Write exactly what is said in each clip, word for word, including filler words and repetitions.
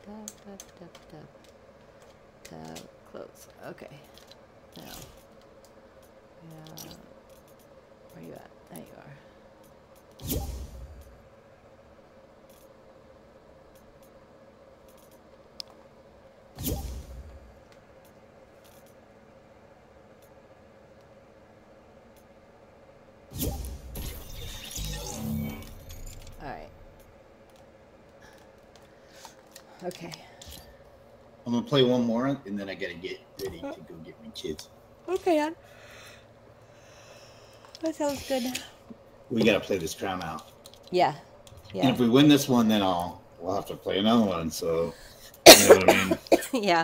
Tab, tab, tab, tab. Tab, close. Okay. Now. Yeah. Where you at? There you are. All right. Okay. I'm gonna play one more, and then I gotta get ready to go get my kids. Okay, Ann. That sounds good. We gotta play this crown out. Yeah. Yeah. And if we win this one, then I'll we'll have to play another one. So, you know what I mean? Yeah.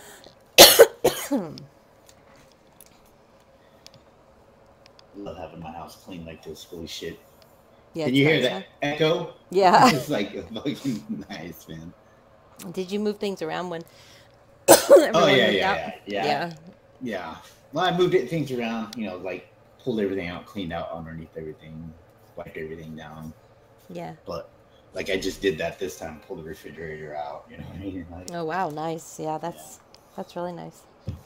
Love having my house clean like this. Holy shit! Yeah. Can you hear nice, that huh? echo? Yeah. It's like fucking nice, man. Did you move things around when? Oh yeah, everyone yeah, moved yeah, out? yeah, Yeah. yeah, yeah. Well, I moved it, things around. You know, like pulled everything out, cleaned out underneath everything, wiped everything down. Yeah. But like I just did that this time. Pulled the refrigerator out. You know what I mean? Like, Oh wow, nice. Yeah, that's Yeah. that's really nice.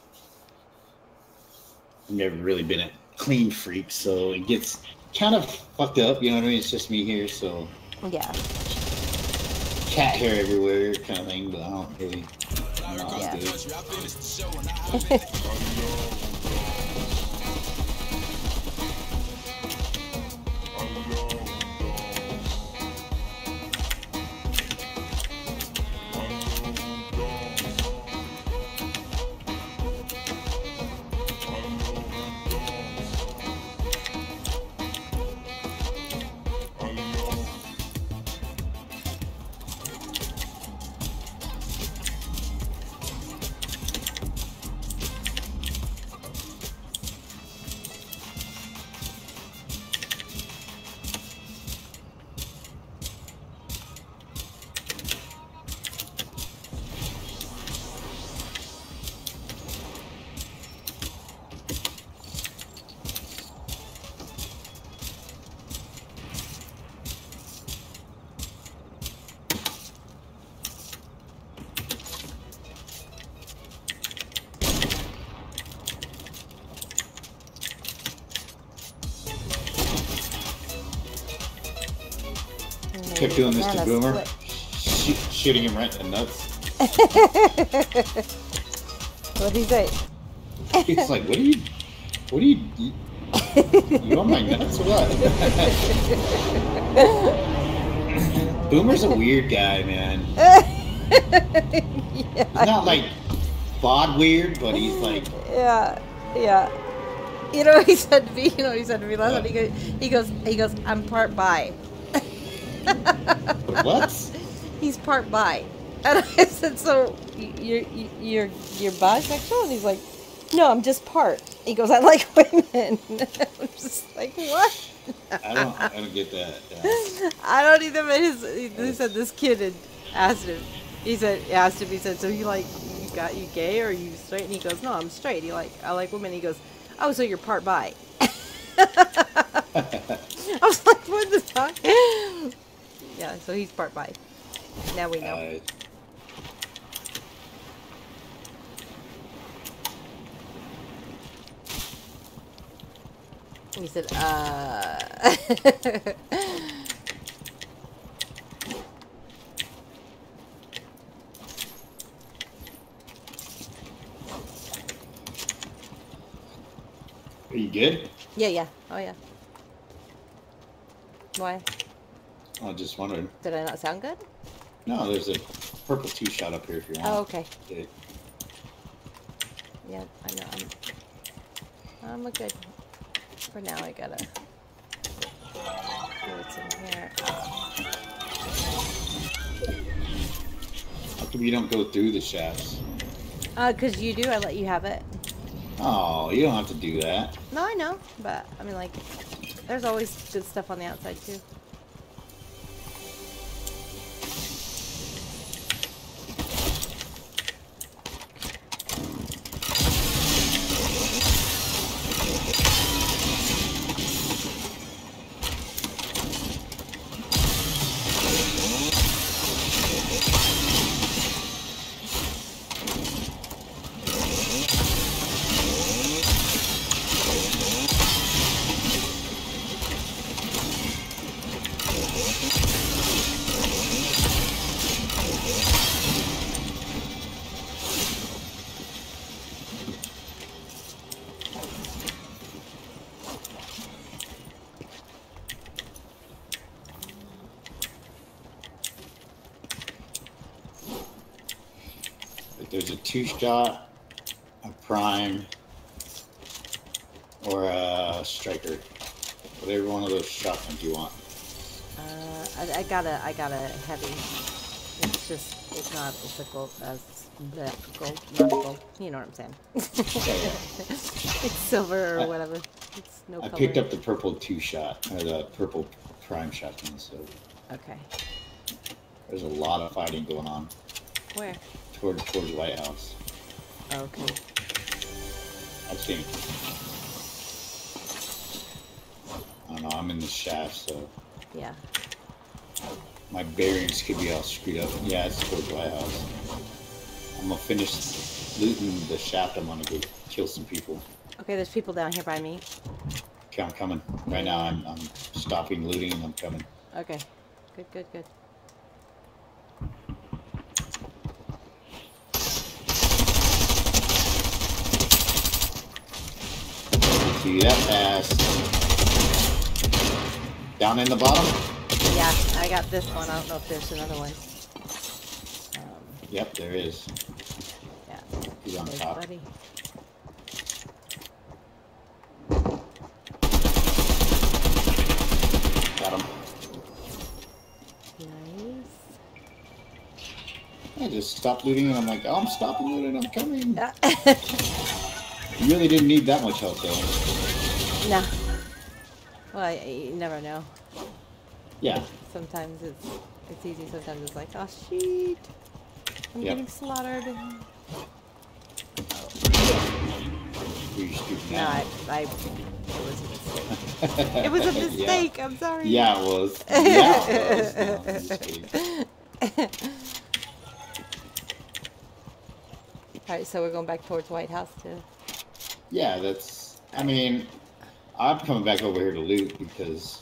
I've never really been a clean freak, so it gets kind of fucked up. You know what I mean? It's just me here, so Yeah. cat hair everywhere, kind of thing. But I don't really. I'm not Yeah. good. Kept doing this to Banana Boomer, split. Sh- shooting him right in the nuts. What'd he say? It's like, what are you? What are you? You, you on my nuts or what? Boomer's a weird guy, man. Yeah. He's not like bod weird, but he's like, Yeah, yeah. You know what he said to me? You know what he said to me last What? night? He goes, he goes, he goes, I'm part bi. what? He's part bi. And I said, so y- you're you're you're bisexual? And he's like, no, I'm just part. He goes, I like women. I'm just like, what? I don't, I don't get that. Yeah. I don't either. But his, he, he said this kid had asked him. He said, asked him. He said, so you like, you got you gay or are you straight? And he goes, no, I'm straight. He like, I like women. He goes, oh, so you're part bi. I was like, what the fuck? Yeah, so he's part bi. Now we know. Uh, He said, uh. are you good? Yeah, yeah. Oh, yeah. Why? I just wondered. Did I not sound good? No, there's a purple two shot up here if you want. Oh, okay. It, Yeah, I know. I'm, I'm a good. For now, I gotta. See what's in here. how come you don't go through the shafts? Uh, cause you do. I let you have it. Oh, you don't have to do that. No, I know, but I mean, like, there's always good stuff on the outside too. there's a two shot, a prime, or a striker. Whatever one of those shotguns you want. Uh, I, I got a, I got a heavy. It's just, it's not, it's a gold, uh, the gold, not a gold. You know what I'm saying? It's silver or I, whatever. It's no I color. picked up the purple two shot, or the purple prime shotgun. So Okay. there's a lot of fighting going on. Where? Toward towards the White House. Okay. I think. I don't know. I'm in the shaft, so. Yeah. My bearings could be all screwed up. Yeah, it's towards the White House. I'm gonna finish looting the shaft. I'm gonna go kill some people. Okay, there's people down here by me. Okay, I'm coming. Right now, I'm, I'm stopping looting and I'm coming. Okay. Good, good, good. See that fast. Down in the bottom? Yeah, I got this one. I don't know if there's another one. Um, Yep, there is. yeah. He's on There's top. Buddy. Got him. Nice. I just stopped looting and I'm like, oh, I'm stopping looting. I'm coming. Yeah. You really didn't need that much help, though. No. Well, I, you never know. Yeah. Sometimes it's it's easy. Sometimes it's like, oh shit, I'm Yep. getting slaughtered. Who you shooting No, at? I, I, it was a mistake. It was a mistake. I'm sorry. Yeah, it was. Yeah, it was. No, I'm just kidding. All right, so we're going back towards White House too. Yeah, that's. I mean, I'm coming back over here to loot because.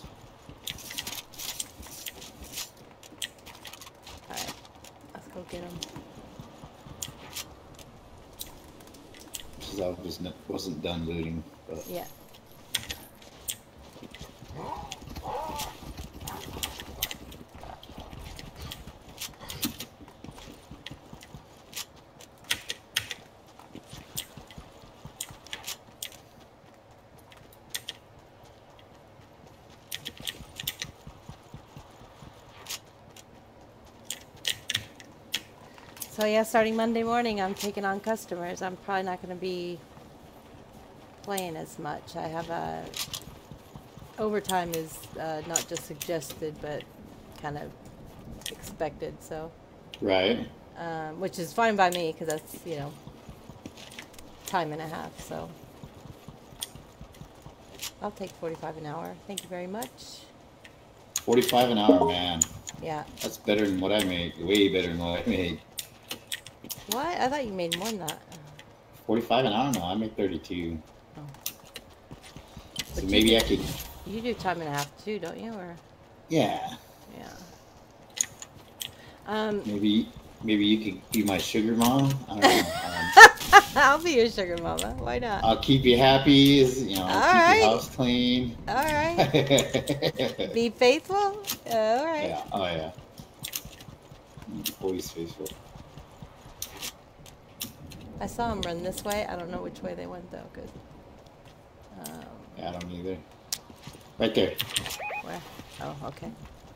All right, let's go get him. Because I was n- wasn't done looting. But Yeah. So yeah, starting Monday morning, I'm taking on customers. I'm probably not going to be playing as much. I have a overtime is uh, not just suggested, but kind of expected. So, right. um, which is fine by me because that's, you know, time and a half. So I'll take forty-five an hour. Thank you very much. Forty-five an hour, man. Yeah. That's better than what I made. Way better than what I made. What? I thought you made more than that. Forty-five an hour? No, I make thirty-two. Oh. So But you maybe do- I could. You do time and a half too, don't you? Or Yeah. yeah. Um, Maybe. Maybe you could be my sugar mom. I don't know. Um, I'll be your sugar mama. Why not? I'll keep you happy. You know, All keep right. your house clean. All right. yeah. Be faithful. All right. Oh yeah. Always faithful. I saw them run this way. I don't know which way they went though, cause. Um, Yeah, I don't either. Right there. where? Oh, okay.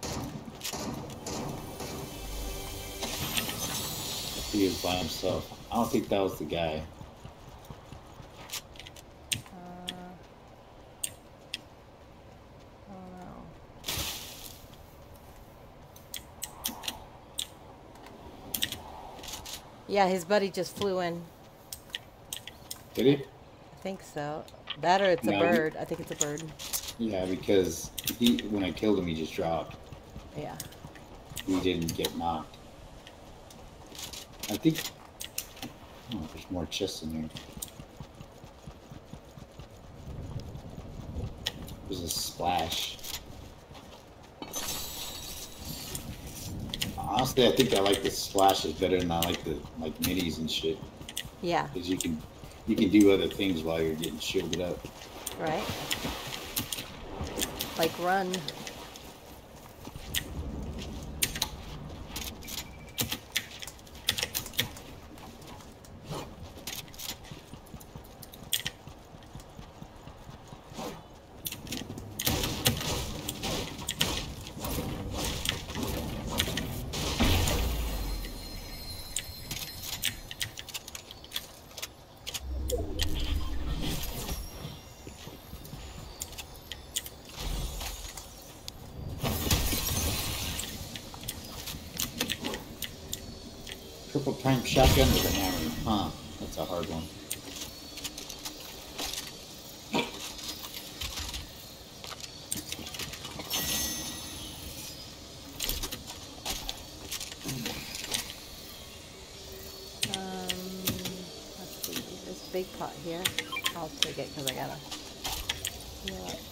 He was by himself. I don't think that was the guy. Uh, oh no. Yeah, his buddy just flew in. Did he? I think so. That or it's a No. bird. I think it's a bird. Yeah, because he when I killed him, he just dropped. Yeah. He didn't get knocked. I think. Oh, there's more chests in here. There's a splash. Honestly, I think I like the splashes better than I like the like minis and shit. Yeah. Because you can you can do other things while you're getting shielded up. Right. Like run. Purple prime shotgun with a hammer. Huh. That's a hard one. Um, let's see. This big pot here. I'll take it because I gotta heal it.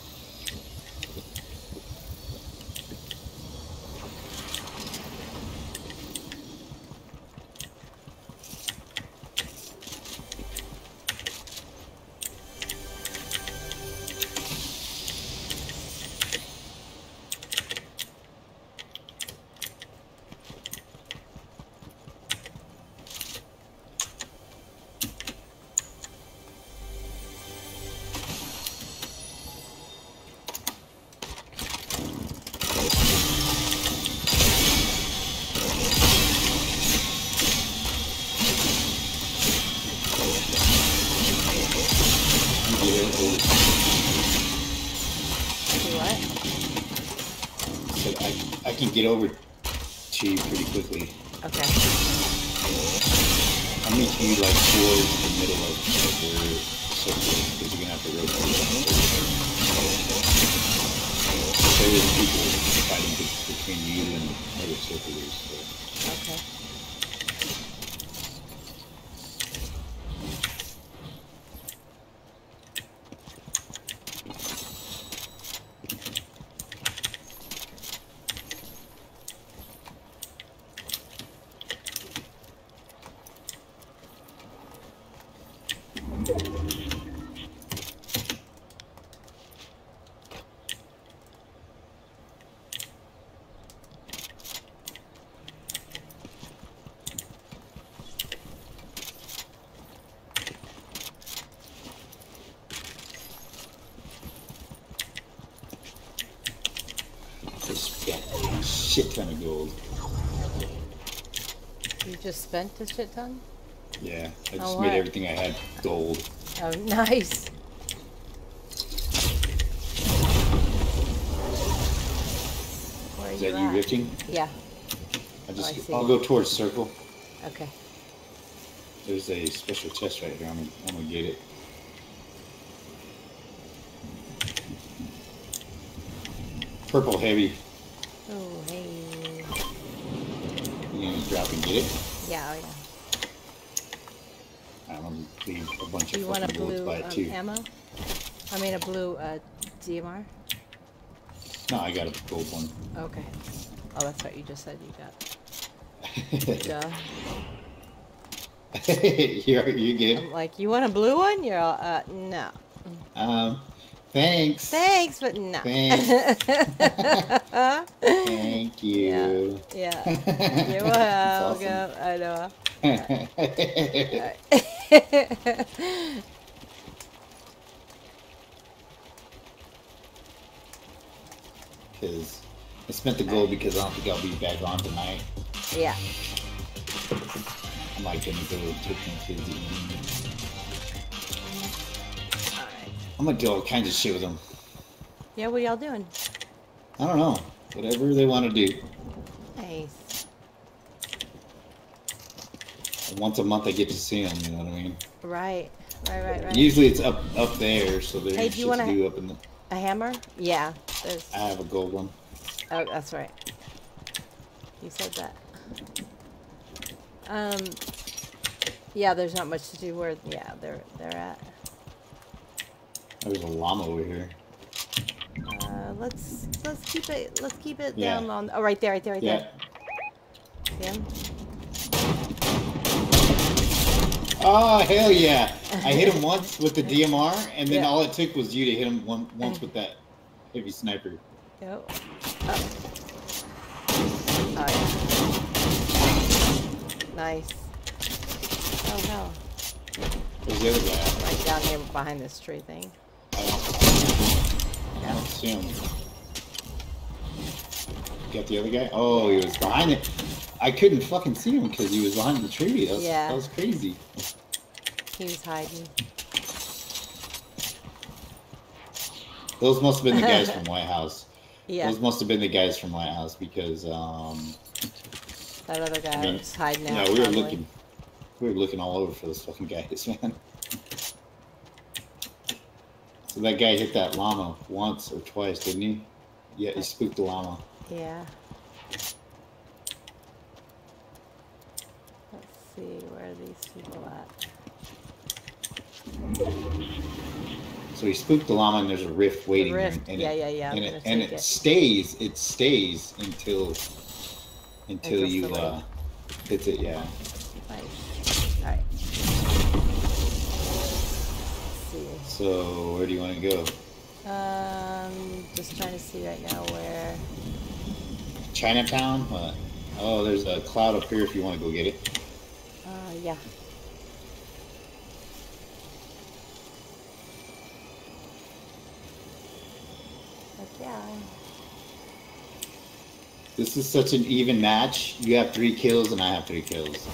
I can get over to you pretty quickly. Okay. I'll meet you like towards the middle of the circle because you're gonna have to rotate. So there's people fighting between you and other circlers. So. Okay. Shit ton of gold. You just spent a shit ton? Yeah, I just oh, made what? everything I had gold. Oh, nice. Where are Is you that you at? rifting? Yeah. I just, Oh, I see. I'll go towards circle. Okay. There's a special chest right here. I'm gonna, I'm gonna get it. Purple heavy. Oh, hey. You gonna drop and get it? Yeah, oh, yeah. I'm gonna leave a bunch Do of you want a fucking bullets blue by it um, too. ammo? I mean a blue uh, D M R? No, I got a gold one. Okay. Oh, that's what you just said you got. Duh. you're, you're good. I'm like, you want a blue one? You're all, uh, no. Um, thanks. Thanks, but no. Thanks. Thank you. Yeah. Yeah. You're welcome. Awesome. I know. Because I spent the gold because I don't think I'll be back on tonight. Yeah. I'm like gonna go take my kids to eat. Alright. I'm gonna do all kinds of shit with them. Yeah, what y'all doing? I don't know. Whatever they want to do. Nice. Once a month I get to see them, you know what I mean? Right. Right, right, right. Usually it's up up there, so there's Hey, do you shit wanna to do up in the... A hammer? Yeah. There's... I have a gold one. Oh, that's right. You said that. Um, yeah, there's not much to do where, yeah, they're, they're at. There's a llama over here. Uh, let's, let's keep it, let's keep it Yeah. down on, oh, right there, right there, right Yeah. there. See him? Oh, hell yeah. I hit him once with the D M R, and then Yeah. all it took was you to hit him one, once with that heavy sniper. Go. Oh. Oh, yeah. Nice. Oh, hell. Where's the other guy? Right down here behind this tree thing. I don't, I don't see him. Got the other guy? Oh, he was behind it. I couldn't fucking see him because he was behind the tree. That was, Yeah. that was crazy. He was hiding. Those must have been the guys from White House. Yeah. Those must have been the guys from White House because um, That other guy I mean, was hiding out. yeah, we were probably. looking, we were looking all over for those fucking guys, man. So that guy hit that llama once or twice, didn't he? Yeah, he spooked the llama. Yeah. Let's see, where are these people at? So he spooked the llama, and there's a rift waiting rift, there. And yeah, it, yeah, yeah, I'm And gonna it, and take it it. stays. It stays until until Until you somebody- uh, hits it. Yeah. Nice. Alright. Let's see. So where do you want to go? Um, just trying to see right now where. Chinatown? What? Oh, there's a cloud up here if you want to go get it. Uh, yeah. Heck yeah. This is such an even match. You have three kills and I have three kills.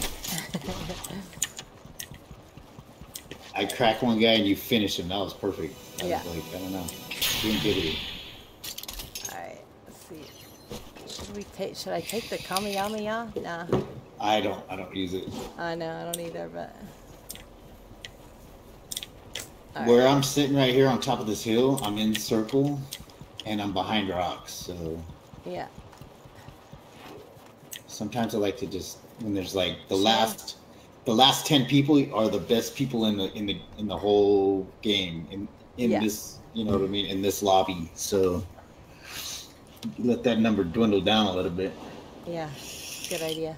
I cracked one guy and you finished him. That was perfect. I Yeah. was like, I don't know. Didn't get it. Alright, let's see. Should we take, should I take the Kamehameha? Nah. I don't. I don't use it. I know, I don't either, but. Where I'm sitting right here on top of this hill, I'm in circle, and I'm behind rocks. So Yeah. sometimes I like to just when there's like the Sure. last, the last ten people are the best people in the in the in the whole game in in Yeah. this. You know what I mean? In this lobby. So let that number dwindle down a little bit. Yeah. Good idea.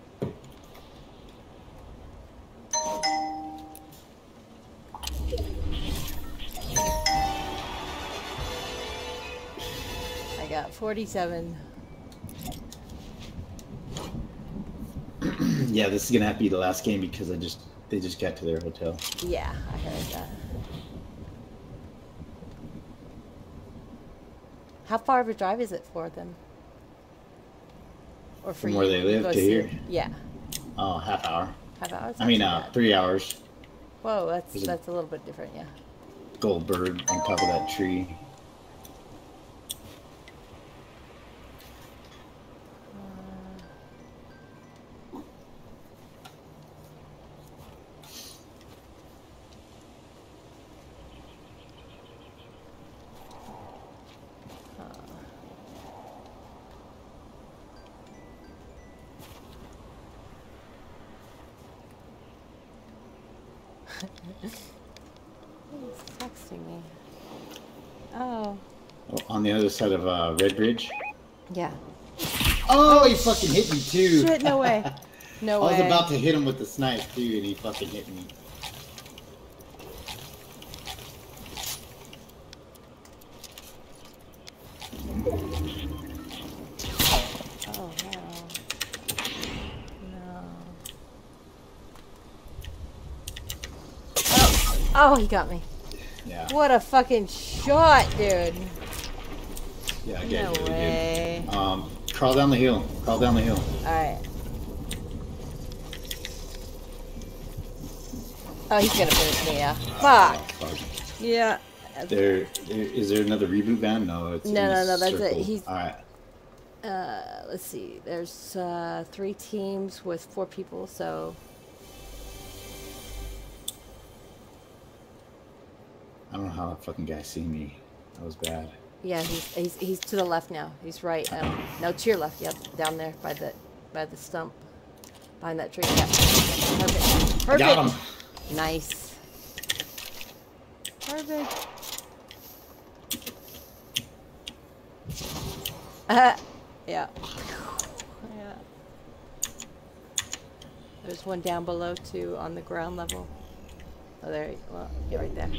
I got forty-seven. Yeah, this is gonna have to be the last game because I just they just got to their hotel. Yeah, I heard that. How far of a drive is it for them? Or for From you? where they You live go to see here? it? Yeah. Oh, half hour. Half hours? I mean, Not uh, too bad. three hours. Whoa, that's There's a- that's a little bit different, yeah. Gold bird on top of that tree. Who's texting me? Oh, Oh, on the other side of uh, Red Bridge. yeah. Oh, he fucking hit me too. Shit, no way. No I was way. about to hit him with the snipe too, and he fucking hit me. Oh, hell. No. Oh, oh, he got me. Yeah. What a fucking shot, dude. Yeah, I No get really way. good. Um, crawl down the hill. Crawl down the hill. Alright. Oh, he's gonna finish me, yeah. Fuck. Oh, fuck. Yeah. There, there is there another reboot van? No, it's No, in no, a no, that's it. circle. He's- all right. Uh, let's see. There's uh, three teams with four people, so I don't know how that fucking guy see me. That was bad. yeah, he's he's he's to the left now. He's right. Um, no, to your left. Yep, down there by the by the stump, behind that tree. Yeah. Perfect. Perfect. Got him. Nice. Perfect. Uh, yeah. Yeah. There's one down below too, on the ground level. Oh, there. you- Well, yeah, right there.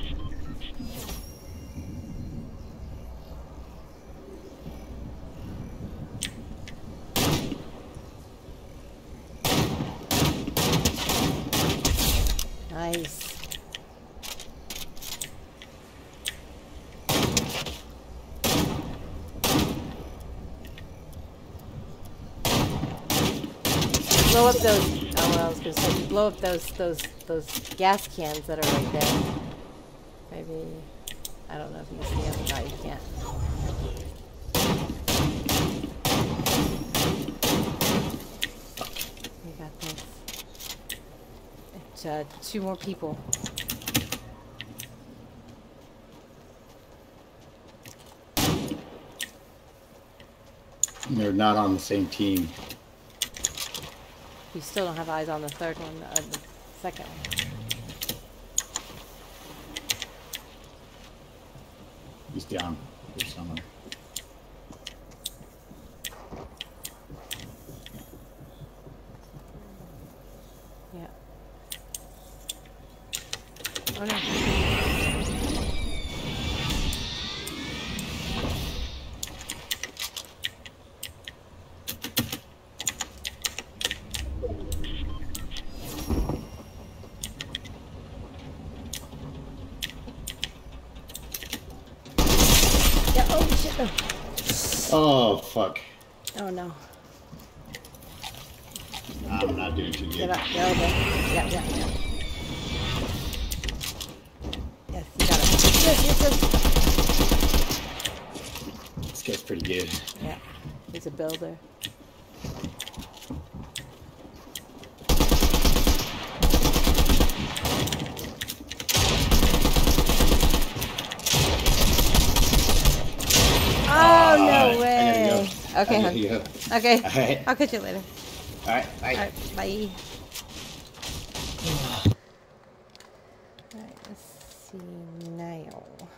Nice. Blow up those. Oh, well, I was gonna say, blow up those those those gas cans that are right there. Maybe. I don't know if you can see them. No, you can't. uh, two more people. They're not on the same team. You still don't have eyes on the third one, uh, the second one. He's down. There's someone. Yeah. Oh no. Yeah, oh shit. Oh. Oh, fuck. Oh no. I'm not doing too Get good. up. Yeah, okay. Yeah, yeah, yeah. Yes, you got it. Yes, yes, yes. This guy's pretty good. Yeah. He's a builder. Oh, no way. I Okay, gotta hon. go. Okay. All right. I'll catch you later. All right. Bye. All right, bye. All right, let's see now.